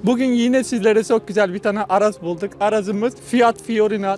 Bugün yine sizlere çok güzel bir tane Araz bulduk. Arazımız Fiat Fiorina.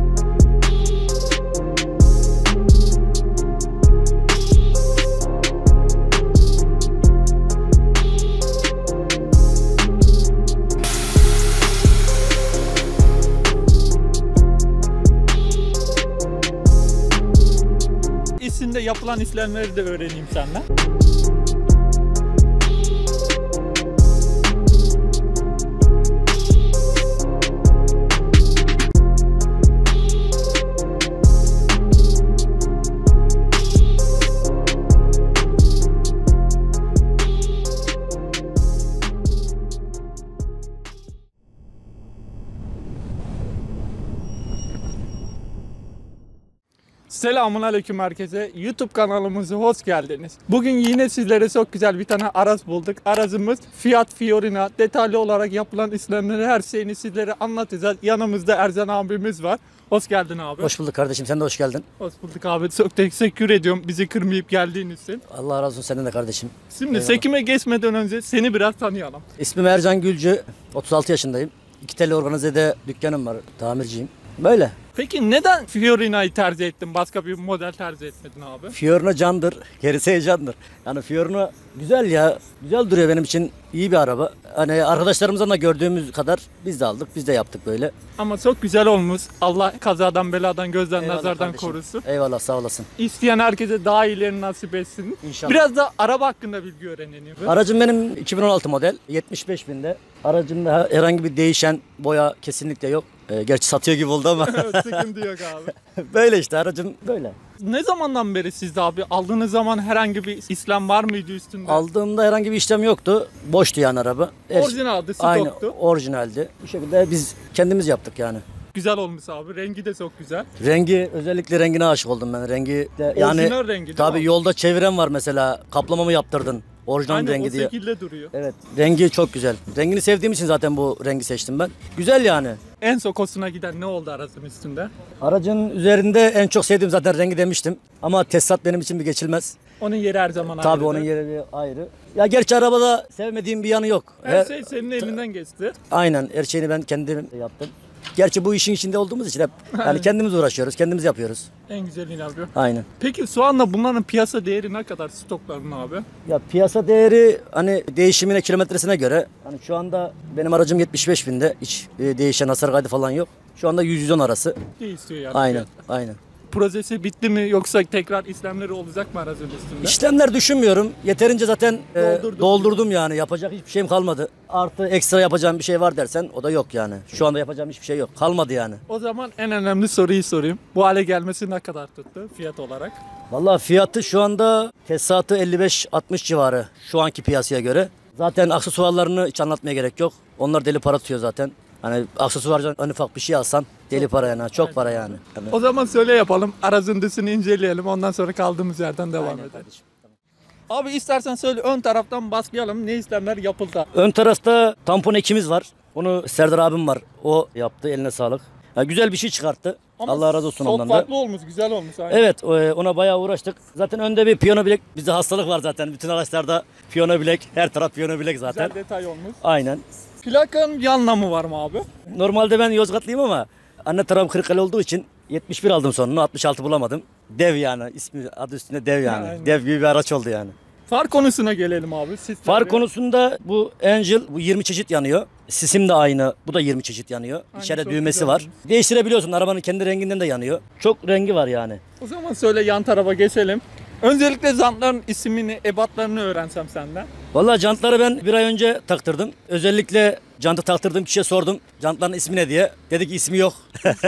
İçinde yapılan işlemleri de öğreneyim senden. Selamünaleyküm herkese. YouTube kanalımıza hoş geldiniz. Bugün yine sizlere çok güzel bir tane Araz bulduk. Arazımız Fiat Fiorina. Detaylı olarak yapılan işlemleri, her şeyini sizlere anlatacağız. Yanımızda Ercan abimiz var. Hoş geldin abi. Hoş bulduk kardeşim, sen de hoş geldin. Hoş bulduk abi. Çok teşekkür ediyorum bizi kırmayıp geldiğin için. Allah razı olsun senden de kardeşim. Şimdi Eyvallah. sekime geçmeden önce seni biraz tanıyalım. İsmim Ercan Gülcü, 36 yaşındayım. 2 tele organizede dükkanım var, tamirciyim. Böyle. Peki neden Fiorina'yı tercih ettin? Başka bir model tercih etmedin abi? Fiorino candır, gerisi heyecandır. Yani Fiorino güzel ya, güzel duruyor benim için, iyi bir araba. Hani arkadaşlarımızdan da gördüğümüz kadar biz de aldık, biz de yaptık böyle. Ama çok güzel olmuş. Allah kazadan, beladan, gözden, Eyvallah nazardan kardeşim. korusun. Eyvallah, sağ olasın. İsteyen herkese daha iyilerini nasip etsin. İnşallah. Biraz da araba hakkında bilgi öğrenelim. Aracım benim 2016 model, 75 binde. Aracımda herhangi bir değişen boya kesinlikle yok. Gerçi satıyor gibi oldu ama. Sıkıntı yok abi. Böyle işte, aracım böyle. Ne zamandan beri sizde abi? Aldığınız zaman herhangi bir işlem var mıydı üstünde? Aldığımda herhangi bir işlem yoktu. Boştu yani araba. Orijinaldi, Aynı, stoktu. orijinaldi. Bu şekilde biz kendimiz yaptık yani. Güzel olmuş abi. Rengi de çok güzel. Rengi, özellikle rengine aşık oldum ben. Rengi de yani Orijinal rengi değil tabii mi? yolda çeviren var mesela. Kaplama mı yaptırdın? Orijinal Aynen rengi o diye. şekilde duruyor. Evet. Rengi çok güzel. Rengini sevdiğim için zaten bu rengi seçtim ben. Güzel yani. En çok hoşuna giden ne oldu aracın üstünde? Aracın üzerinde en çok sevdiğim zaten rengi demiştim. Ama Tesisat benim için bir geçilmez. Onun yeri her zaman ayrı. Tabii onun yeri bir ayrı. Ya gerçi arabada sevmediğim bir yanı yok. Her şey senin elinden geçti. Aynen, her şeyini ben kendim yaptım. Gerçi bu işin içinde olduğumuz için hep yani kendimiz uğraşıyoruz, kendimiz yapıyoruz. En güzelini yapıyor. Aynen. Peki şu anda bunların piyasa değeri ne kadar stokların abi? Ya piyasa değeri hani değişimine, kilometresine göre hani şu anda benim aracım 75 binde, hiç değişen hasar kaydı falan yok. Şu anda 100-110 arası. Değişiyor yani. Aynen, fiyatlar. aynen. Projesi bitti mi yoksa tekrar işlemleri olacak mı aracın üstünde? İşlemler düşünmüyorum. Yeterince zaten Doldurdum. doldurdum yani. Yapacak hiçbir şeyim kalmadı. Artı ekstra yapacağım bir şey var dersen o da yok yani. Şu anda yapacağım hiçbir şey yok. Kalmadı yani. O zaman en önemli soruyu sorayım. Bu hale gelmesi ne kadar tuttu fiyat olarak? Vallahi fiyatı şu anda tesisatı 55-60 civarı şu anki piyasaya göre. Zaten aksesuarlarını hiç anlatmaya gerek yok. Onlar deli para tutuyor zaten. Hani aksesuardan en ufak bir şey alsan deli para yani. Çok para yani. O zaman söyle yapalım. Aracın dışını inceleyelim. Ondan sonra kaldığımız yerden devam Aynen edelim. kardeşim. Abi istersen söyle, ön taraftan başlayalım. Ne işlemler yapıldı? Ön tarafta tampon ekimiz var. Onu Serdar abim var. O yaptı, eline sağlık. Ya güzel bir şey çıkarttı. Ama Allah razı olsun çok ondan da. farklı olmuş, güzel olmuş. Aynen. Evet, ona bayağı uğraştık. Zaten önde bir piyano bilek. Bizde hastalık var zaten. Bütün araçlarda piyano bilek. Her taraf piyano bilek zaten. Güzel detay olmuş. Aynen. Plakanın bir anlamı var mı abi? Normalde ben Yozgatlıyım ama anne tarafım Kırıkkale olduğu için 71 aldım sonunu. 66 bulamadım. Dev yani. İsmi adı üstünde dev yani. Aynen. Dev gibi bir araç oldu yani. Far konusuna gelelim abi. Far konusunda bu Angel bu 20 çeşit yanıyor. Sisim de aynı. Bu da 20 çeşit yanıyor. Aynen, İçeride çok düğmesi güzel var. olmuş. Değiştirebiliyorsun. Arabanın kendi renginden de yanıyor. Çok rengi var yani. O zaman söyle, yan tarafa geçelim. Öncelikle jantların ismini, ebatlarını öğrensem senden. Vallahi jantları ben bir ay önce taktırdım. Özellikle jantı taktırdığım kişiye sordum. Jantların ismi ne diye. Dedi ki ismi yok.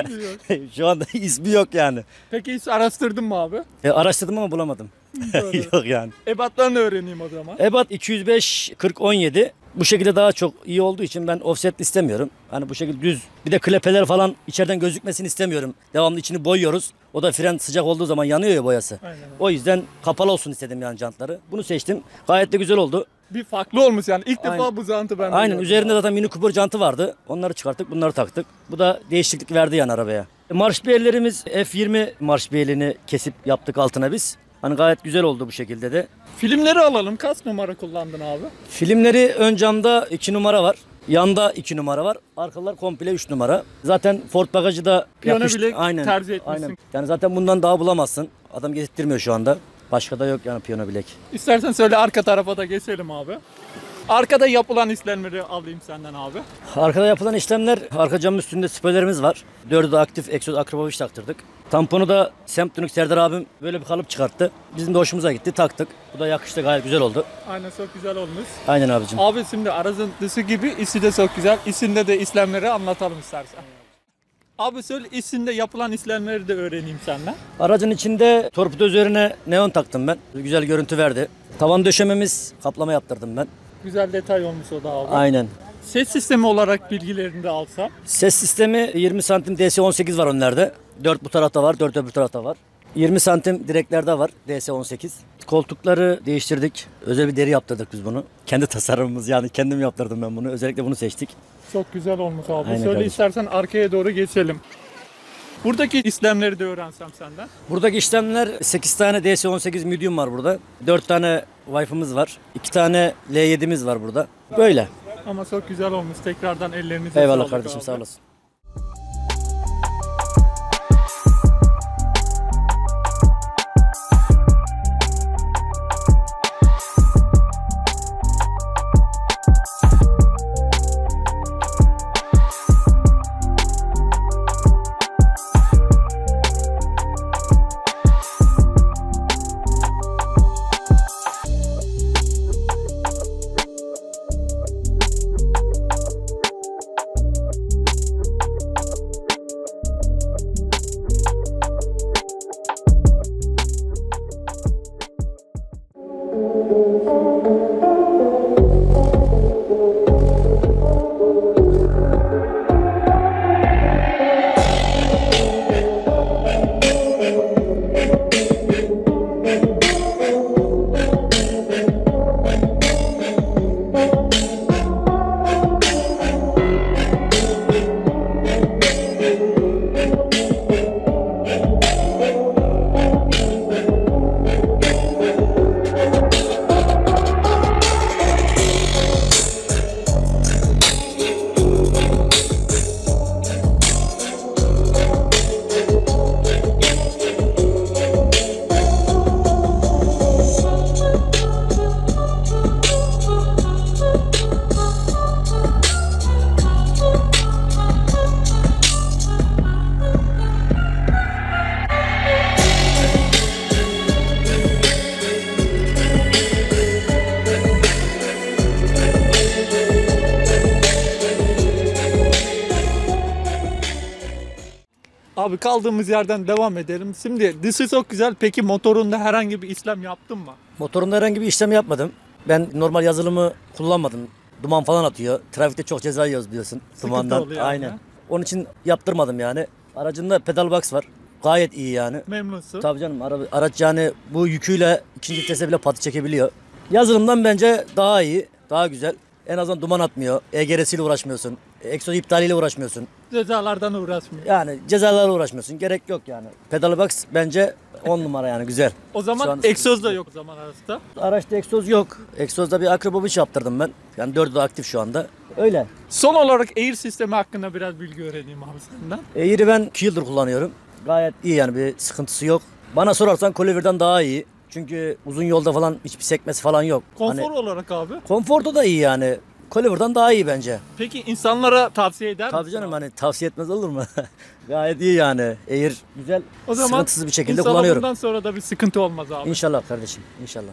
Şu anda ismi yok yani. Peki hiç araştırdın mı abi? Araştırdım ama bulamadım. Doğru. Yok yani. Ebatlarını öğreneyim o zaman. Ebat 205 40 17. Bu şekilde daha çok iyi olduğu için ben offset istemiyorum. Hani bu şekilde düz. Bir de klepeler falan içeriden gözükmesini istemiyorum. Devamlı içini boyuyoruz. O da fren sıcak olduğu zaman yanıyor ya boyası. Aynen. O yüzden kapalı olsun istedim yani jantları. Bunu seçtim. Gayet de güzel oldu. Bir farklı olmuş yani. İlk Aynen. defa bu jantı ben de Aynen, gördüm üzerinde abi. zaten Mini Cooper jantı vardı. Onları çıkarttık, bunları taktık. Bu da değişiklik verdi yani arabaya. Marş beylerimiz F20 marş beylerini kesip yaptık altına biz. Hani gayet güzel oldu bu şekilde de. Filmleri alalım. Kaç numara kullandın abi? Filmleri ön camda 2 numara var. Yanda 2 numara var. Arkalar komple 3 numara. Zaten Ford bagajı da Piyano yapıştı. bilek Aynen. tercih etmişsin. Aynen. Yani zaten bundan daha bulamazsın. Adam getirtmiyor şu anda. Başka da yok yani piyano bilek. İstersen söyle, arka tarafa da geçelim abi. Arkada yapılan işlemleri alayım senden abi. Arkada yapılan işlemler, arka camın üstünde spoilerimiz var. 4'ü de aktif egzoz akrobaviş taktırdık. Tamponu da Semtürk Serdar abim böyle bir kalıp çıkarttı. Bizim de hoşumuza gitti, taktık. Bu da yakıştı, gayet güzel oldu. Aynen, çok güzel olmuş. Aynen abicim. Abi şimdi aracın dışı gibi içi de çok güzel. İçinde de işlemleri anlatalım istersen. Abi söyle, içinde yapılan işlemleri de öğreneyim senden. Aracın içinde torpido üzerine neon taktım ben. Güzel görüntü verdi. Tavan döşememiz kaplama yaptırdım ben. Güzel detay olmuş o da abi. Aynen. Ses sistemi olarak bilgilerini de alsam. Ses sistemi 20 santim DS18 var önlerde. 4 bu tarafta var, 4 öbür tarafta var. 20 santim direklerde var DS18. Koltukları değiştirdik. Özel bir deri yaptırdık biz bunu. Kendi tasarımımız, yani kendim yaptırdım ben bunu. Özellikle bunu seçtik. Çok güzel olmuş abi. Aynen Söyle kardeşim. istersen arkaya doğru geçelim. Buradaki işlemleri de öğrensem senden. Buradaki işlemler 8 tane DS18 medium var burada. 4 tane Wi-Fi'miz var. 2 tane L7'miz var burada. Böyle. Ama çok güzel olmuş. Tekrardan ellerinize Eyvallah sağlık kardeşim, abi. sağ olasın. Abi kaldığımız yerden devam edelim. Şimdi dışı çok güzel. Peki motorunda herhangi bir işlem yaptın mı? Motorumda herhangi bir işlem yapmadım. Ben normal yazılımı kullanmadım. Duman falan atıyor. Trafikte çok ceza yiyoruz biliyorsun. Dumandan. oluyor yani. Aynen. Onun için yaptırmadım yani. Aracında pedal box var. Gayet iyi yani. Memnunsun. Tabii canım, araç yani bu yüküyle ikinci vitese bile pati çekebiliyor. Yazılımdan bence daha iyi, daha güzel. En azından duman atmıyor. EGR'siyle uğraşmıyorsun. Egzoz iptaliyle uğraşmıyorsun. Cezalardan uğraşmıyor. Yani cezalarla uğraşmıyorsun. Gerek yok yani. Pedal box bence 10 numara yani, güzel. O Şu zaman an- egzoz da yok o zaman arasında. Araçta egzoz yok. Egzozda bir akrobaviş yaptırdım ben. Yani 4'ü de aktif şu anda. Öyle. Son olarak air sistemi hakkında biraz bilgi öğreneyim abi senden. Air'i ben 2 yıldır kullanıyorum. Gayet iyi yani, bir sıkıntısı yok. Bana sorarsan Colliver'dan daha iyi. Çünkü uzun yolda falan hiçbir sekmesi falan yok. Konfor Hani, olarak abi. konforda da iyi yani. Colliver'dan daha iyi bence. Peki insanlara tavsiye eder Tabii misin canım, abi? hani tavsiye etmez olur mu? Gayet iyi yani. Air güzel. O zaman sıkıntısız bir şekilde inşallah kullanıyorum. bundan sonra da bir sıkıntı olmaz abi. İnşallah kardeşim, inşallah.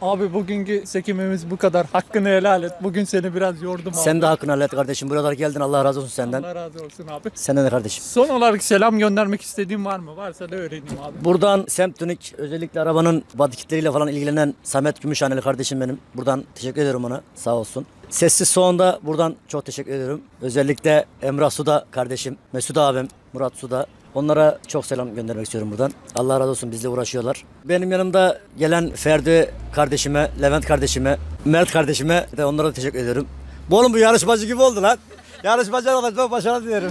Abi bugünkü çekimimiz bu kadar. Hakkını helal et. Bugün seni biraz yordum abi. Sen de hakkını hallet kardeşim. Buralara geldin. Allah razı olsun senden. Allah razı olsun abi. Senden de kardeşim. Son olarak selam göndermek istediğin var mı? Varsa da öğreneyim abi. Buradan Semtünik özellikle arabanın body kitleriyle falan ilgilenen Samet Gümüşhaneli kardeşim benim. Buradan teşekkür ediyorum ona. Sağ olsun. Sessiz Soğan'da buradan çok teşekkür ediyorum. Özellikle Emrah Suda kardeşim, Mesut abim, Murat Suda. Onlara çok selam göndermek istiyorum buradan. Allah razı olsun bizle uğraşıyorlar. Benim yanımda gelen Ferdi kardeşime, Levent kardeşime, Mert kardeşime de onlara da teşekkür ediyorum. Bu oğlum bu yarışmacı gibi oldu lan. Yarışmacı olacak başarılı dilerim.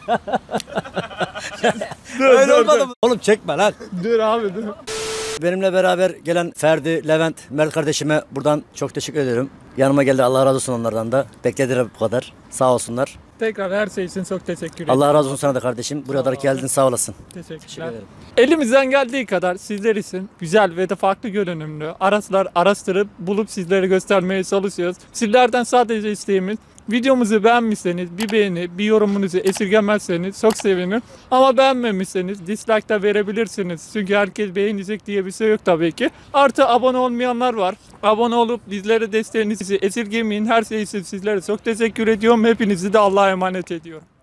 Öyle olmadı mı? Oğlum çekme lan. Dur abi dur. Benimle beraber gelen Ferdi, Levent, Mert kardeşime buradan çok teşekkür ediyorum. Yanıma geldi, Allah razı olsun onlardan da. Beklediler bu kadar. Sağ olsunlar. Tekrar her şey için çok teşekkür ederim. Allah razı olsun sana da kardeşim. Buraya kadar geldin, sağ olasın. Teşekkür Teşekkürler. ederim. Elimizden geldiği kadar sizler için güzel ve de farklı görünümlü araçlar araştırıp bulup sizlere göstermeye çalışıyoruz. Sizlerden sadece isteğimiz videomuzu beğenmişseniz bir beğeni, bir yorumunuzu esirgemezseniz çok sevinirim. Ama beğenmemişseniz dislike da verebilirsiniz. Çünkü herkes beğenecek diye bir şey yok tabii ki. Artı abone olmayanlar var. Abone olup bizlere desteğinizi esirgemeyin. Her şey için sizlere çok teşekkür ediyorum. Hepinizi de Allah'a emanet ediyorum.